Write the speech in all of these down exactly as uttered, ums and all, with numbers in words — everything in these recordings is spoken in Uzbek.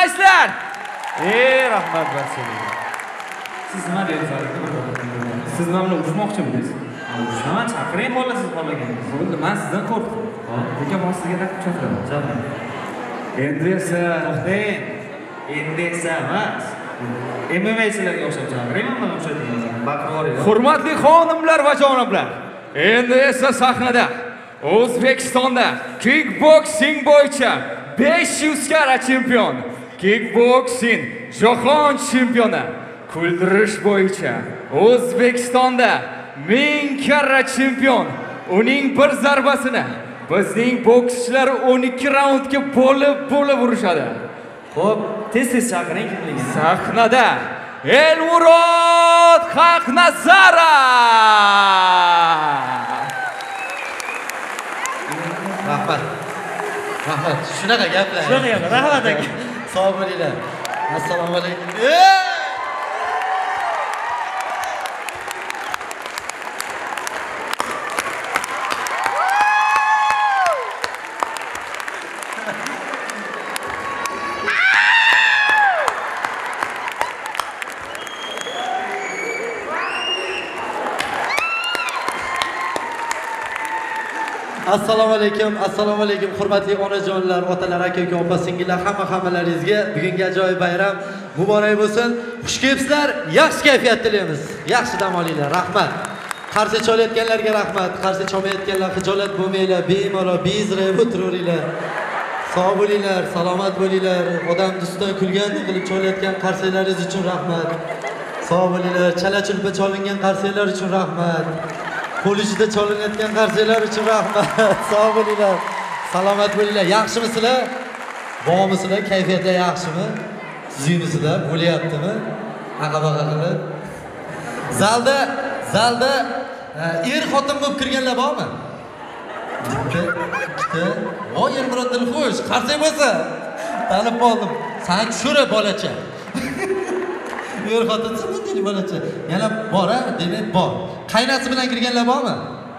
aytmaysizlar? Ey, rahmat barchaga. Siz nima deyapsiz? Siz mana urushmoqchimisiz? Urushman, chaqiring bola siz qolganingiz. Bo'ldi, men sizdan qo'rqdim. Lekin men sizga daqqa cho'zdim. Javob. Endi esa, to'xtang. Endi esa emas. M M A'chilarga o'xshab chaqiring, men o'xshatmayman. Baqirvoring. Hurmatli xonimlar va janoblar, endi esa sahnada O'zbekistonda kickboksing bo'yicha besh yuz karra chempion, kickboksing jahon chempioni, kuldirish bo'yicha O'zbekistonda ming karra chempion, uning bir zarbasini bizning bokschilar o'n ikki raundga bo'lib-bo'lib urishadi. Xo'p, tez-tez chaqiring kimligini. Sahnada Elmurod Haqnazarov. Rahmat. Rahmat. Shunaqa gaplar. Shunaqa gaplar. Rahmat aka. Sog' bo'linglar. Assalomu alaykum. Assalomu alaykum, assalomu alaykum hurmatli onajonlar, otalar, aka-uka, opa-singillar, hamma hammalaringizga bugungi ajoyib bayram muborak bo'lsin. Xush kelibsizlar, yaxshi kayfiyat tilaymiz. Yaxshi dam olinglar. Rahmat. Qarshi cholayotganlarga rahmat, qarshi chomayotganlar xijolat bo'lmanglar, bemalol bezrayib o'tiraveringlar. Sog' bo'linglar, salomat bo'linglar. Odam ustidan kulgandek qilib cholayotgan qarsiylaringiz uchun rahmat. Sog' bo'linglar, chala-chulpa cholingan qarsiylar uchun rahmat. Qo'l ichida cholinayotgan qarsiylar uchun rahmat. Sog' bo'linglar. Salomat bo'linglar. Yaxshimisizlar? Bormisizlar? Kayfiyatlar yaxshimi? Sizingizlar bo'lyaptimi? Aqa-baqa qilib. Zalda, zalda er xotin bo'lib kirganlar bormi? Bitta, ikkita. Voy, Elmurod Dilxush, qarsak bo'lsa. Tanib qoldim. San tushira bolacha. Er xotinsiz bunday bolacha. Yana bor, a? Demak, bor. Qaynasi bilan kirganlar bormi?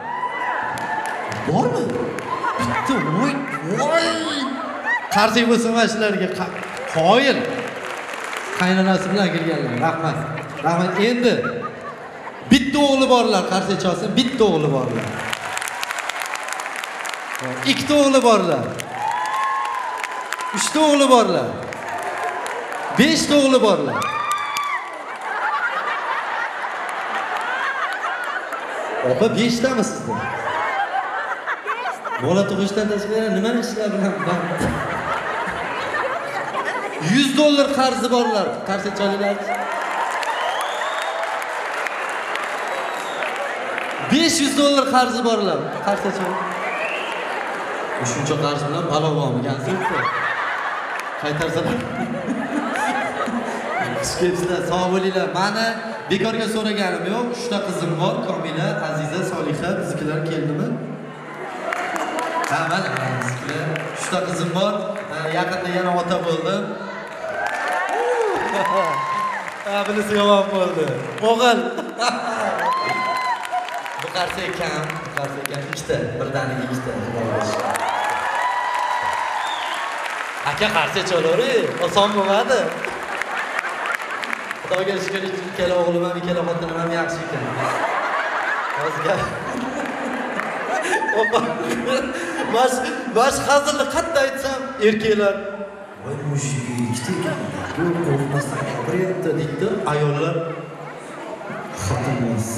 Bormi? Bitta, voy, voy. Qarsak bo'lsin shularga. Qoyil. Qaynonasi bilan kirganlar. Rahmat. Rahmat. Endi bitta o'g'li borlar, qarsak cholsin, bitta o'g'li borlar. Ikkita o'g'li borlar. Uchta o'g'li borlar. Beshta o'g'li borlar. Opa, beshtami sizda? Bola tug'ishdan tashqari nima ishlar bilan band? yuz dollar qarzi borlar. Qarshi cholinglar. besh yuz dollar qarzi borlar. Qarshi chol. Shuncha qarz bilan balovormi ekansiz-ku? Qaytarsalar. Sizlar sog' bo'linglar. Meni bekorga so'raganim yo'q. uchta qizim bor, Komila, Aziza, Soliha, biznikilar keldimi? Ha, mana biznikilar. uchta qizim bor. Yaqinda yana ota bo'ldim. Ha, bunisi yomon bo'ldi. O'g'il. Bu qarsa ekan, bu qarsa ekan ikkita, birdaniga ikkita. Aka qarsa cho'lavering, oson bo'lmadi. Xudoga shukr, ikkala o'g'lim ham, ikkala xotinim ham yaxshi ekan. O'zga. Opa. Mas, mas hazırlı qatta aytsam, erkeklar, "Voy, mushuk ikkita ekan. Yo'q, qo'rqmasdan gapiryapti" deydi. Ayollar xotinimiz.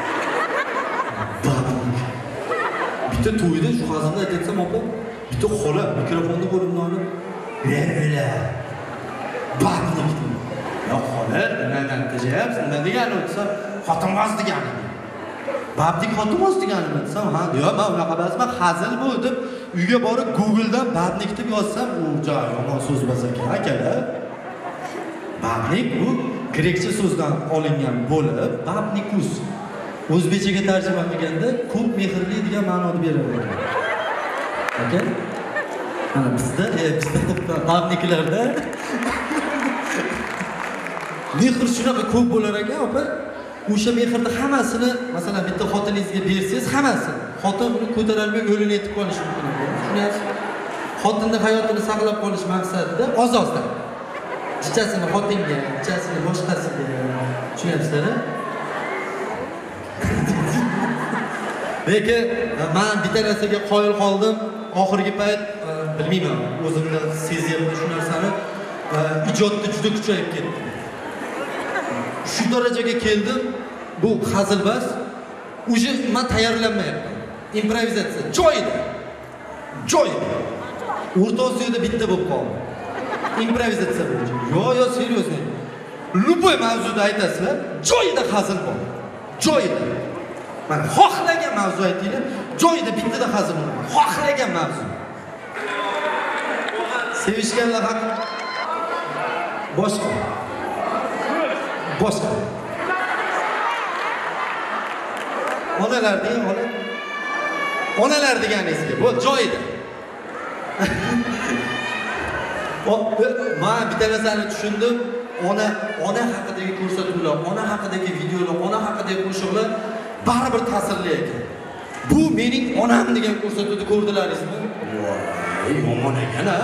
Bitta to'yda shu hazilni aytsam, opa, bitta xola mikrofonni qo'limdan olib, "Bermela." Babnik. Ya xola, nimadan qilyapsiz? Nima degani o'tsa, xotinimiz degani. Babnik xotinimiz degani desam, ha, yo'q, men unaqa emasman, hazil bu deb uyga borib Google'dan babnik deb yozsam, u joy yomon so'z bo'lsa kerak, akalar. Babnik bu grekcha so'zdan olingan bo'lib, babnikus. O'zbekchaga tarjima qilganda ko'p mehrli degan ma'noni beradi ekan. Aka? Mana bizda, e, bizda babniklarda mehr shunaqa ko'p bo'lar ekan, opa. O'sha mehrni hammasini, masalan, bitta xotiningizga bersangiz, hammasini, xotin uni ko'tarolmay o'lini yetib qolishi mumkin. Tushunasiz? Xotinning hayotini saqlab qolish maqsadida oz-ozdan. ikkisini xotinga, ikkisini boshqasiga. Tushunyapsizlar? Lekin men bitta narsaga qoyil qoldim. Oxirgi payt bilmayman, o'zimni sezyapman shu narsani. Ijodda juda kuchayib ketdi. Shu darajaga keldim. Bu hazilbas. Uje men tayyorlanmayapman. Improvizatsiya joyida. Joyida. O'rta Osiyoda bitta bo'lib qoldi. Improvizatsiya bo'yicha. Yo, yo, seriyozmi? Luboy mavzuda aytasizlar, joyida hazil bor. Joyida. Mana xohlagan mavzu aytinglar, joyida bittada hazil bor. Xohlagan mavzu. Sevishganlar haqida boshqa. Boshqa. Onalar degan holat. Onalar deganingizga, bu joyida. Men bitta narsani tushundim. Ona, ona haqidagi ko'rsatuvlar, ona haqidagi videolar, ona haqidagi qo'shiqlar baribir ta'sirli ekan. Bu mening onam degan ko'rsatuvni ko'rdilaringizmi? Voy, yomon ekan-a.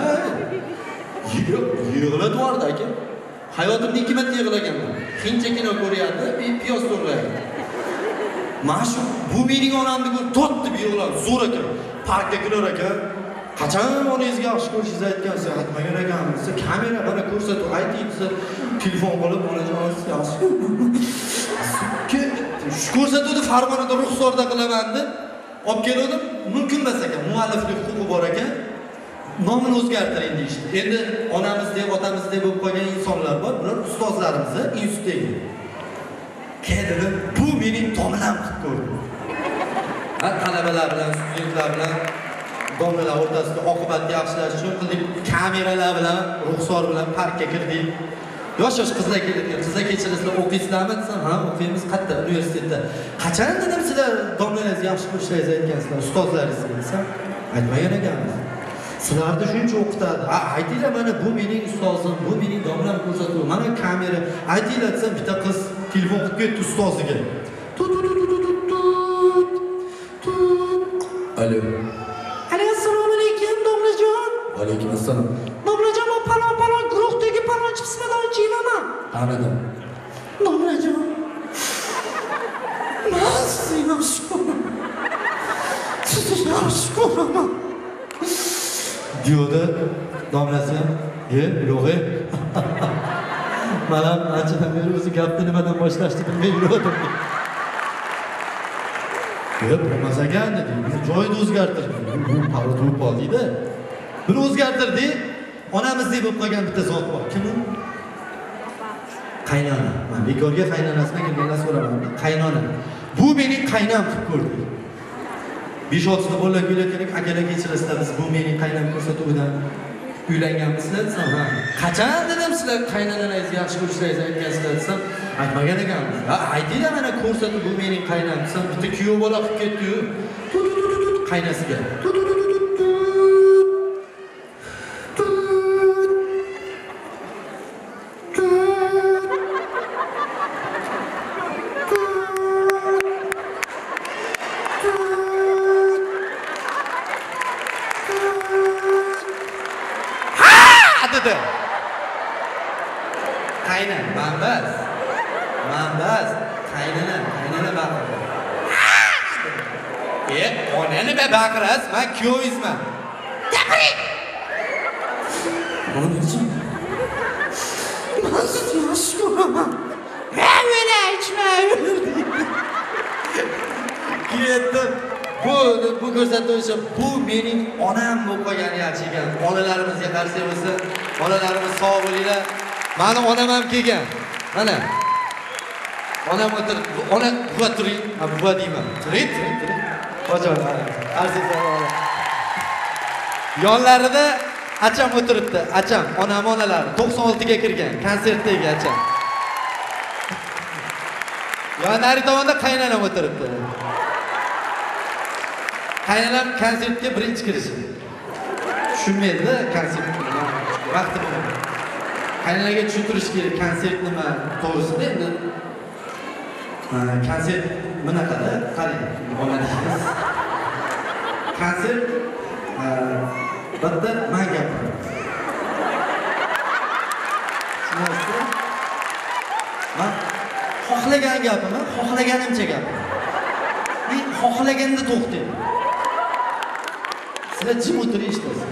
Yig'lab yubordi aka. Hayotimda ikki marta yig'laganman. Hincha kino ko'ryapti, piyoz to'g'raydi. Mana shu bu mening onamni ko'rib tot deb yig'lab, zo'r ekan. Parkda kular ekan. Qachon onangizga yaxshi ko'rishingizni aytgansiz, aytmagan ekansiz. Kamera bana ko'rsatuv aytibsiz, telefon qilib onajon yaxshi. Shu ko'rsatuvni farmonida ruxsorda qilaman deb olib keldim. Mumkin emas ekan, mualliflik huquqi bor ekan. Nomini o'zgartiring deyishdi. Endi onamizdek, otamizdek bo'lib qolgan insonlar bor, bular ustozlarimiz, institutdagi. Kedim, bu mening tomilam qilib ko'rdim. Ha, talabalar bilan, studentlar bilan domlalar o'rtasida oqibatni yaxshilash uchun qildik. Kameralar bilan, ruxsor bilan parkka kirdik. Yosh-yosh qizlar keladi. Qizlar kechirasizlar, o'qiysizlarmi desam, ha, o'qiymiz. Qayerda? Universitetda. Qachon dedim sizlar domlaringizni yaxshi ko'rishlaringizni aytgansizlar, ustozlaringizga desam, aytmagan ekanmiz. Sizlarni shuncha o'qitadi. Ha, aytinglar, mana bu mening ustozim, bu mening domlam ko'rsatuvi, mana kamera. Aytinglar desam, bitta qiz telefon qilib ketdi ustoziga. Tut tut tut tut tut. Tut. Alo. Assalomu alaykum domlajon. Alaykum assalom. Domlajon, men palon palon guruhdagi palonchi pismadonchiman. Qanaqa? Domlajon. Men sizni yaxshi ko'raman. Sizni yaxshi ko'raman. Diyorda domlasi ham, "Ye, yo'g'e." Mana anchadan beri o'zi gapni nimadan boshlashni bilmay yurdim. Yo'q, bo'lmas ekan dedi. Biz joyini o'zgartirdik. Bu parod bo'lib qoldi-da. Buni o'zgartirdik. Onamizdek bo'lib qolgan bitta zot bor. Kim u? Qaynona. Men bekorga qaynonasidan kelganlar so'raman. Qaynona. Bu mening qaynam qilib ko'rdi. besh olti ta bolalar kuylayotgan akalar kechirasizlar, biz bu mening qaynam ko'rsatuvidan uylanganmisizlar desam, ha. Qachon dedim sizlar qaynonalaringizni yaxshi ko'rishlaringizni aytgansizlar desam, aytmagan ekanmiz. Ha, aytinglar mana ko'rsatuv bu mening qaynam desam, bitta kuyov bola qilib ketdi-yu. Tut tut tut tut qaynasiga. Tut tut tut tut tut. Qaynana, manbas. Manbas, qaynana, qaynana baqirdi. E, onani be baqirasiz, men kuyovingizman. Gapiring. Nima uchun? Men sizni yaxshi ko'raman. Men meni aytmayverdi. Ketdim. Bu bu ko'rsatuvchi bu mening onam bo'lib qolgani yaxshi ekan. Onalarimizga qarshi bo'lsa, onalarimiz sog' bo'linglar. Mani onam ham kelgan. Mana. Onam o'tirib, ona buva turing. Ha, buva deyman. Turing, turing, turing. Qo'chon, arzingizlar. Yonlarida acham o'tiribdi. Acham, onam onalar to'qson olti ga kirgan, konsertdagi acham. Yonari tomonda qaynonam o'tiribdi. Qaynonam konsertga birinchi kirishi. Tushunmaydi-da konsertni. Vaqti bo'lmadi. Qaynonaga tushuntirish kerak, konsert nima to'g'risida endi. Konsert bunaqada, qarang, omadingiz. Konsert bitta men gapiraman. xohlagan gapim, xohlaganimcha gap. Men xohlaganda to'xtang. Sizlar jim o'tirib eshitasiz.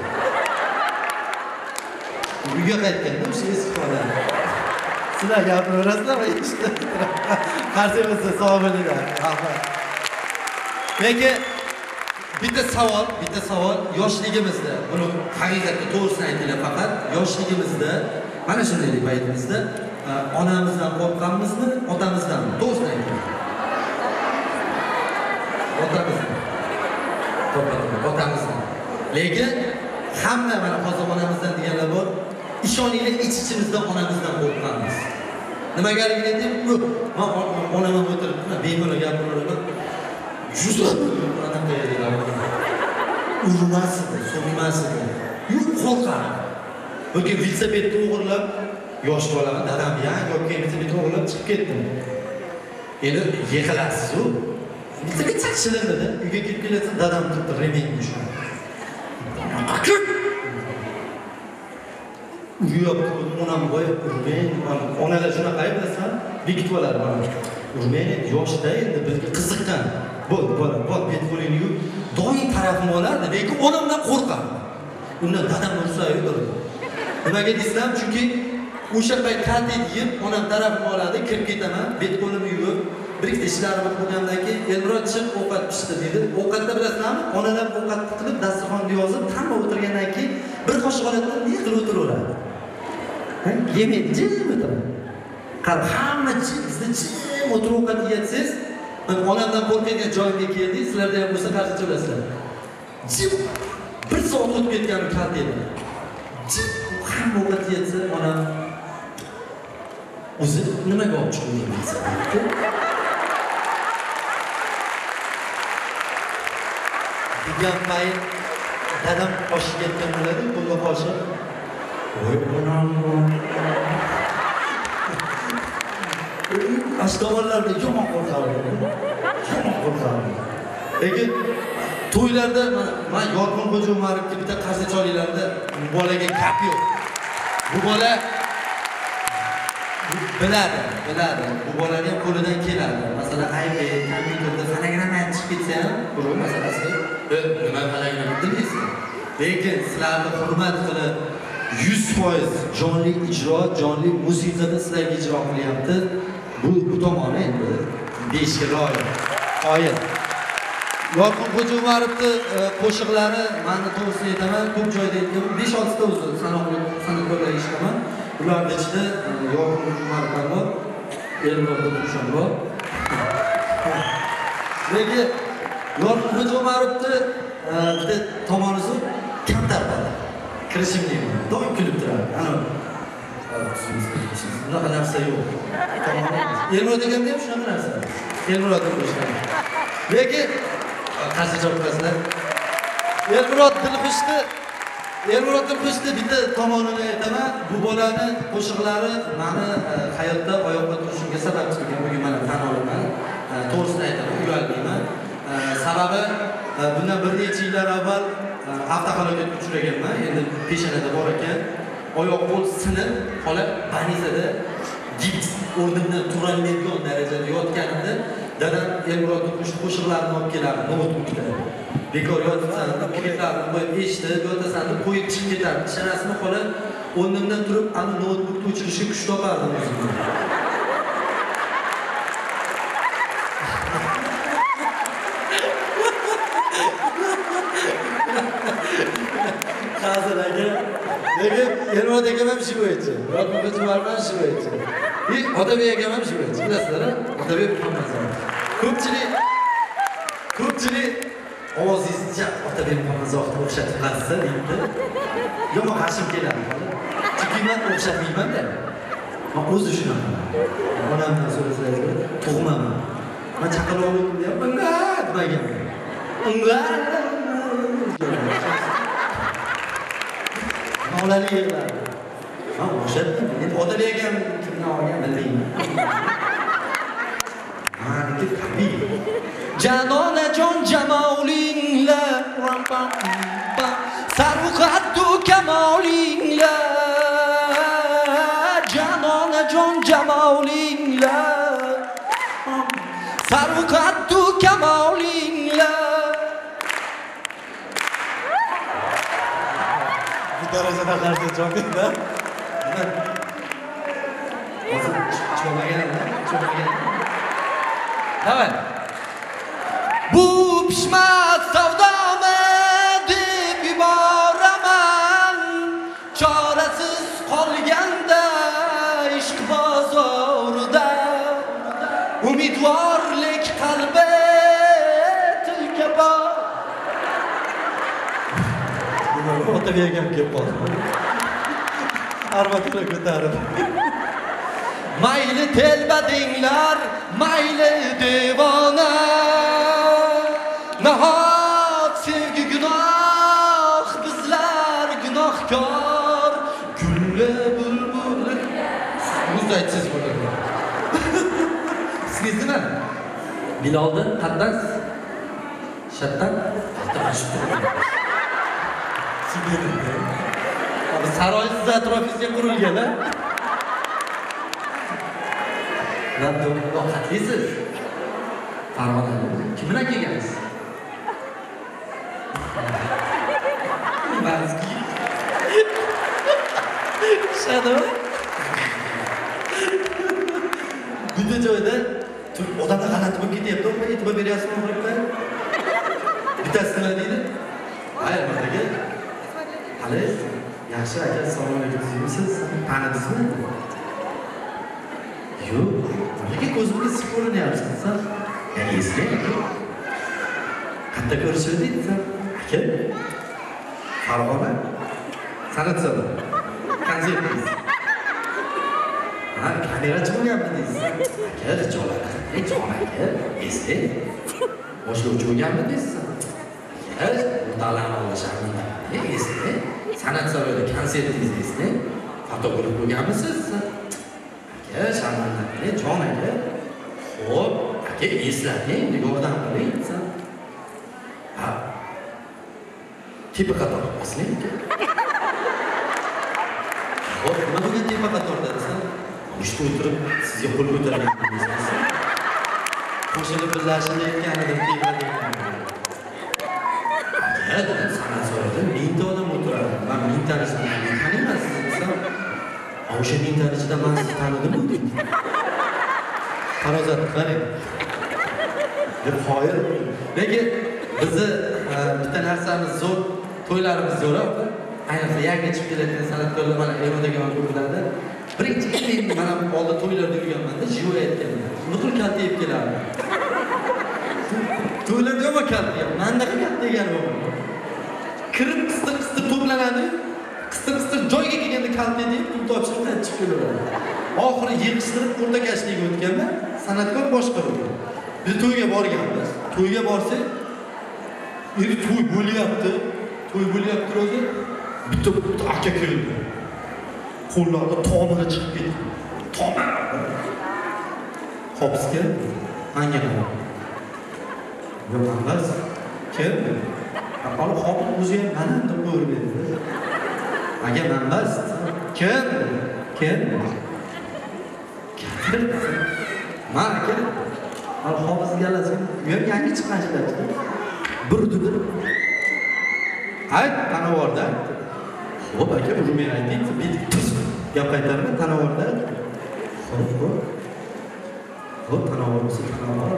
Uyga qaytganda o'sha eski xola. Sizlar gapiraverasizlar va eshitasiz. Qarshi bo'lsa sog' bo'linglar. Rahmat. Lekin bitta savol, bitta savol yoshligimizda, buni haqiqatda to'g'risini aytinglar faqat, yoshligimizda mana shunday paytimizda onamizdan qo'rqqanmizmi, otamizdanmi? To'g'risini aytinglar. Otamizdan. To'g'ri, otamizdan. Lekin hamma mana hozir onamizdan deganlar bor. Ishoninglar, ich-ichimizdan onamizdan qo'rqqanmiz. Nimagaligini aytdim, men onamga o'tirib, bemalol gapiraman. Juda anaqa edilar. Urmasdi, so'kmasdi. Yo'q, qo'rqardi. Yoki velosipedni o'g'irlab, yosh bolaman, dadam yangi olib kelgan velosipedni o'g'irlab chiqib ketdim. Endi yiqilasiz-ku. Velosiped chaqishiladi. Uyga kelib kelasiz, dadam turibdi, remень ushlab. Uyga onam qo'yib, urmang, onalar shunaqa bilasan, bekitib oladi mana. Urmang, yoshda endi bizga qiziqqan. Bo'l, bola, bo'l, bet qo'lingni yuvib, doim tarafim olardi, lekin onamdan qo'rqardim. Undan dadam ursa-yu durdi. Nimaga desam, chunki o'sha payt kontent yeb, onam tarafim oladi, kirib ketaman, bet qo'limni yuvib, bir ikkita ishlarimni qilgandan keyin Elmurod chiq ovqat pishdi dedi. Ovqatda bilasizmi? Onalar ovqat qilib, dasturxonni yozib, hamma o'tirgandan keyin bir qoshiq oladi, yiqilib o'tiraveradi. Yemaydi, jim o'tiradi. Qarab, hamma jim, sizda jim o'tirib ovqat yeysiz. Onamdan qo'rqadigan joyimga keldik, sizlarda ham bo'lsa qarshi chiqasizlar. Jim bir soat o'tib ketgan kontent. Jim hamma ovqat yeysa, onam o'zi nimaga olib chiqyapsiz? Degan payt dadam qoshib ketgan bo'ladi, qo'lga qoshib. Voy onam. Ashtomonlarda yomon qo'rqardim. Yomon qo'rqardim. Lekin to'ylarda men Yorqin Xo'ja Umarovga bitta qarshi choylarda bu bolaga gap yo'q. Bu bola biladi, biladi. Bu bolaning ham qo'lidan keladi. Masalan, aybe, kompyuterda fonogramma chiqib ketsa ham, bu masalasi, nima fonogramma bilmaysiz. Lekin sizlarni hurmat qilib yuz foiz jonli ijro, jonli musiqada sizlarga ijro qilyapti. Bu bu tomoni endi beshga loyiq. Qoyil. Yorqin Xo'ja Umarovning qo'shiqlari, meni to'g'risini aytaman, ko'p joyda aytdim, besh olti ta o'zi sanoqli san'atkorlar eshitaman. Ularning ichida Yorqin Xo'ja Umarov bor, Elmurod Tursun bor. Lekin Yorqin Xo'ja Umarovning bitta tomonisi kamtar bor. Kirishim deyman. Doim kulib turadi. Ana bunaqa narsa yo'q. Elmurod deganida ham shunaqa narsa. Elmurod qo'shgan. Lekin qarshi javob Elmurod Dilxushni, Elmurod Dilxushni bitta tomonini aytaman. Bu bolani qo'shiqlari meni hayotda oyoqqa turishimga sababchi bo'lgan. Bugun mana tan olaman. To'g'risini aytaman, uyalmayman. Sababi bundan bir necha yillar avval avtohalokatga uchraganman. Endi peshonada bor ekan. Oyoq qo'l sinib, qolib banizada gips o'rnimdan turolmaydigan darajada yotganimda dadam Elmurod qo'shiqlarini olib kelardi, notebookda. Bekor yotibsan, kliplarni qo'yib eshitib, yotasan deb qo'yib chiqib ketardi. Ishonasizmi, qolib o'rnimdan turib, ana notebookni o'chirishga kuch topardim o'zimga. Hozir aka, lekin Elmurod akam ham shu bo'yicha, Yorqin Xo'ja Umarov ham shu bo'yicha. И Otabek akam ham shu bo'yicha. Bilasizlar-a? Otabek hammasi. Ko'pchilik ko'pchilik ovozingizcha Otabek Muhammadzohidga o'xshatib qolsa deydi. Yomon qarshim keladi. Chunki men o'xshatmayman-da. Men o'zi shunaqa. Onamdan so'rasangiz, tug'maman. Men chaqaloq bo'ldim deyapman, demagan. Unga Mavlali yig'ladi. Ha, o'xshatdim. Endi Otabek ham kimni olgan bilmayman. Maniki tabiiy. Janonajon jamolingla, pam pam pam. Sarvqaddu kamolingla. Janonajon jamolingla. darajada qarshi javob-da. Hozir cho'magan-da, cho'magan. Davay. Bu pishmas savdomi deb yuboraman. Chorasiz qolganda ishq bozorida umidvorlik qalbi tilka bor. Ota bergan kelib qoldi. Armatura ko'tarib. Mayli telbadinglar, mayli devona. Nahot sevgi gunoh, bizlar gunohkor. Gulli bulbul. Siz aytsiz bo'ladi. Siz nima? Bilolda qatdan shattan tashib turibdi. Abi saroy siz atrofingizga qurilgan-a? Labdo qatlisiz. Farg'onada kim bilan kelgansiz? Bazki. Shado. Bunday joyda turib odamlar g'alati bo'lib ketyapti, o'qib e'tibor beryapsizmi o'g'limlar? Bittasi nima deydi? Hayır, badaga. Hali yaxshi aka, assalomu alaykum deysiz. Tanidingizmi? Yo'q. Nega ko'zimga sip ko'rinyapsiz? Ya eslang. Qatta ko'rishdik sen. Aka. Farg'ona. San'at so'zi. Konsertingiz. Ha, kamerachi bo'lyapti deysiz. Aka, jo'lak. Ey, jo'lak. Eslang. Boshlovchi bo'lganmi deysiz? Aka, mutolaa olasharman. Ey, eslang. San'at so'zida konsertingiz eslang. Fotograf bo'lganmisiz? Aka, sharmanda. Ey, jon aka. Xo'p, aka, eslating, yordam qiling. Ha. Tepa qator eslang. Xo'p, nima bo'lgan tepa qatorda desam? Ushta o'tirib sizga qo'l ko'targanmiz. Qo'shilib birlashayotganidan tepa degan. Aka, san'at so'zida mingta odam o'tiradi. Men mingtani taniyman sizni desam, o'sha mingtani ichida men sizni tanidim deydi. Farozat qarang. Deb qoyil. Lekin bizni bitta narsamiz zo'r, to'ylarimiz zo'r. Ayniqsa yangi chiqib kelayotgan san'atkorlar mana Erondaga ko'rganda birinchi men mana oldi to'ylarda yurganman-da, jivo aytganman. Nuqul katta yeb kelardi. To'ylarda ham katta yeb. Mendaqa katta yegan bo'lgan. Kirib qistir-qistir to'planadi. Qistir-qistir joyga kelganda katta deb pul topshirib chiqib kelaveradi. Oxiri yig'ishtirib o'rtakashlikka o'tganda san'atkor boshqa bo'lgan. Biz to'yga borganmiz. To'yga borsak, endi to'y bo'lyapti. To'y bo'lyapti o'zi. Bitta bitta aka keldi. Qo'llarida tomiri chiqib ketdi. Tomir. Hopsga hanga nima? Yo'q, emas. Keldi. Aqal hop o'zi ham mana deb ko'rdi. Aka manbas. Kim? Kim? Kim? Ma aka. Al hofizga galasiga. U ham yangi chiqqan ishlarchi. Burdidir. Ayt, tanavorda. Xo'p, aka, urmay ayting. Bitta gap qaytarma, tanavorda. Xo'p, xo'p. Xo'p, tanavor bo'lsa tanavor.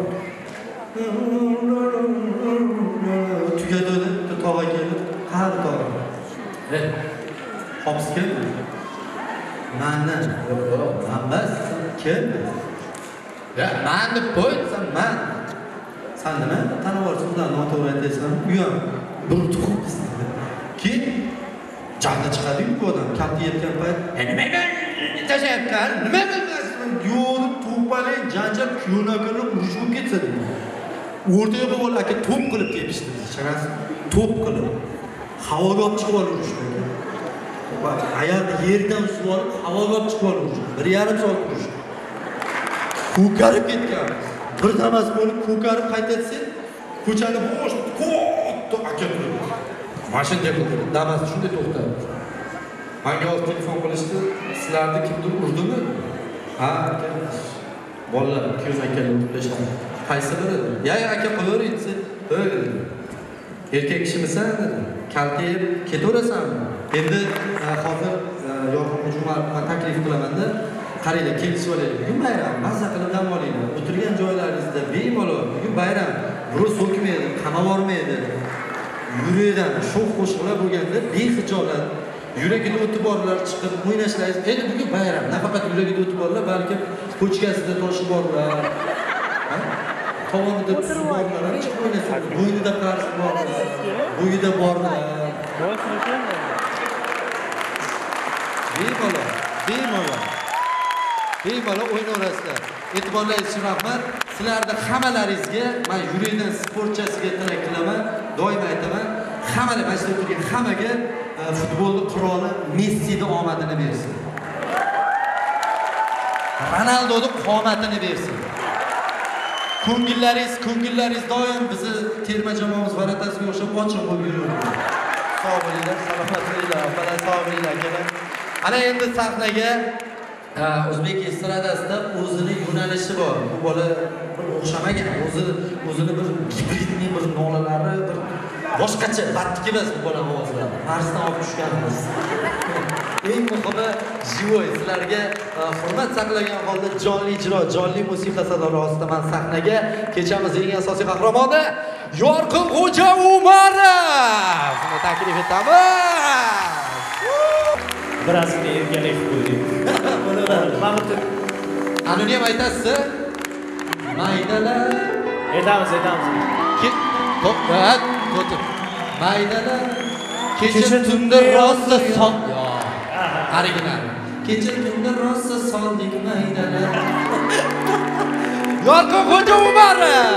Tugadi, tog'a keldi. Har tog'a. Eh, hops keldi. Manni, manbas keldi. Ya, man deb qo'ysan, man. Sen nima? Tanavor so'zdan noto'g'ri aytaysan, u ham bir tuxum istedi. Keyin jahli chiqadi-ku bu odam, katta yetgan payt, "Nima men tashayapman? Nima bilmasman?" Yo'q, to'palay janjal kuyovni qilib urushib ketsa dedi. O'rtaga qo'yib aka to'p qilib tepishdi. Chaqasi to'p qilib havoga olib chiqib urishdi. Bak, ayolni yerdan usib olib havoga olib chiqib urishdi. bir yarim soat urishdi. Ko'karib ketgan. Bir damas bo'lib ko'karib qaytatsa, ko'chani bo'sh, ko'tto aka turibdi. Mashina qildi. Damas shunday to'xtadi. Menga o'z telefon qilishdi. Sizlarni kimdir urdimi? Ha, aka. Bolalar ko'z akalar o'tib qaysi biri? Ya, aka qo'yavering desa, "O'g'il. Erkak kishimisan?" dedi. kaltayib ketaverasanmi? Endi e, hozir e, Yorqin Jumarovga taklif qilaman-da. Qaranglar, kelishib olaylik. Bugun bayram, mazza qilib dam olinglar. O'tirgan joylaringizda bemalol. Bugun bayram. Birov so'kmaydi, qamavormaydi. Yuragidan sho'x qo'shiqlar bo'lganda behijolat yuragida o'tib borlar chiqib o'ynashlaringiz. Endi bugun bayram, nafaqat yuragida o'tib borlar, balki pochkasida toshi borlar. Tovonida tusi borlar, chiqib o'ynasanglar, bo'ynida qarz borlar, bo'yida borlar. Bemalol, bemalol. Bemalol o'ynaverasizlar. E'tiborlaringiz uchun rahmat. Sizlarning hammalaringizga men yurakdan sportchasiga tilak qilaman. Doim aytaman, hammalar mana shu turgan hammaga futbolning qiroli Messining omadini bersin. Ronaldoning qomatini bersin. Ko'ngillaringiz, ko'ngillaringiz doim bizni terma jamoamiz varatasiga o'xshab ochiq bo'lib yuraveradi. Sog' bo'linglar, salomat bo'linglar, falar sog' bo'linglar akalar. Ana endi sahnaga O'zbek estradasida o'zining yo'nalishi bor. Bu bola bir o'xshamagan, o'zi o'zini bir gibridning bir nolalari, bir boshqacha, battik emas bu bola ovozlari. Marsdan olib tushganmiz. Eng muhimi jivoy, sizlarga hurmat saqlagan holda jonli ijro, jonli musiqa sadolari ostida men sahnaga kechamiz eng asosiy qahramoni Yorqin Xo'ja Umarov uni taklif etamiz. Birazgina ergalik qo'ydik. Bo'laveradi. Anoni ham aytasiz? Maydalar. Aytamiz, aytamiz. To'xtat, to'xtat. Maydalar. Kecha tunda rosa son. Original. Kecha tunda rosa sondik maydalar. Yorqin Xo'ja Umarov.